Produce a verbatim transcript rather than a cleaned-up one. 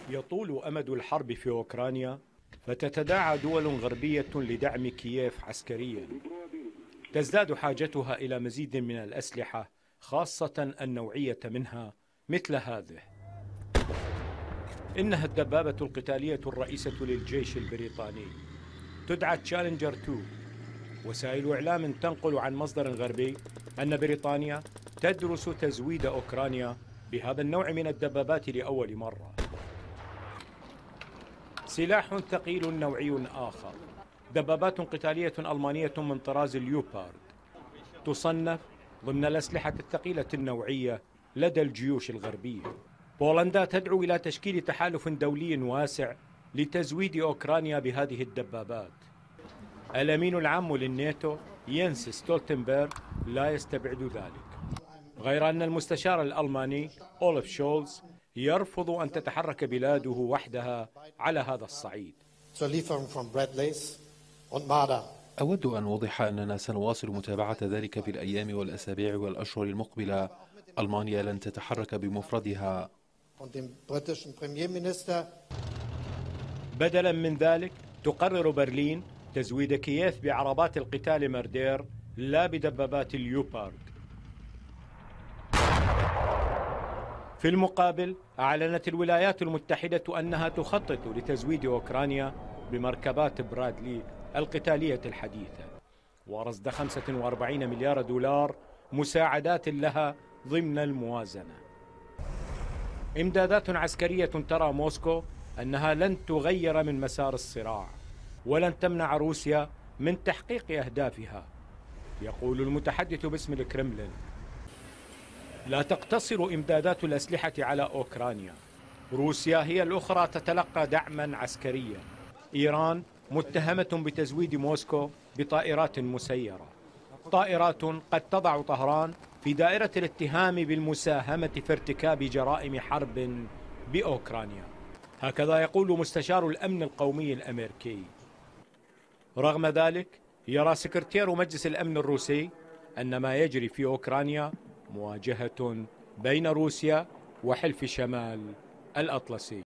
يطول أمد الحرب في أوكرانيا، فتتداعى دول غربية لدعم كييف عسكريا. تزداد حاجتها إلى مزيد من الأسلحة، خاصة النوعية منها مثل هذه. إنها الدبابة القتالية الرئيسة للجيش البريطاني، تدعى تشالنجر اثنين. وسائل إعلام تنقل عن مصدر غربي أن بريطانيا تدرس تزويد أوكرانيا بهذا النوع من الدبابات لأول مرة. سلاح ثقيل نوعي آخر، دبابات قتالية ألمانية من طراز اليوبارد، تصنف ضمن الأسلحة الثقيلة النوعية لدى الجيوش الغربية. بولندا تدعو إلى تشكيل تحالف دولي واسع لتزويد أوكرانيا بهذه الدبابات. الأمين العام للناتو ينس ستولتنبرغ لا يستبعد ذلك، غير أن المستشار الألماني أولف شولز يرفض أن تتحرك بلاده وحدها على هذا الصعيد. أود أن أوضح أننا سنواصل متابعة ذلك في الأيام والأسابيع والأشهر المقبلة. ألمانيا لن تتحرك بمفردها. بدلا من ذلك، تقرر برلين تزويد كييف بعربات القتال مردير لا بدبابات اليوبارد. في المقابل، أعلنت الولايات المتحدة أنها تخطط لتزويد أوكرانيا بمركبات برادلي القتالية الحديثة، ورصد خمسة وأربعين مليار دولار مساعدات لها ضمن الموازنة. إمدادات عسكرية ترى موسكو أنها لن تغير من مسار الصراع، ولن تمنع روسيا من تحقيق أهدافها. يقول المتحدث باسم الكرملين: لا تقتصر إمدادات الأسلحة على أوكرانيا، روسيا هي الأخرى تتلقى دعما عسكريا. إيران متهمة بتزويد موسكو بطائرات مسيرة، طائرات قد تضع طهران في دائرة الاتهام بالمساهمة في ارتكاب جرائم حرب بأوكرانيا. هكذا يقول مستشار الأمن القومي الأمريكي. رغم ذلك، يرى سكرتير مجلس الأمن الروسي أن ما يجري في أوكرانيا مواجهة بين روسيا وحلف شمال الأطلسي.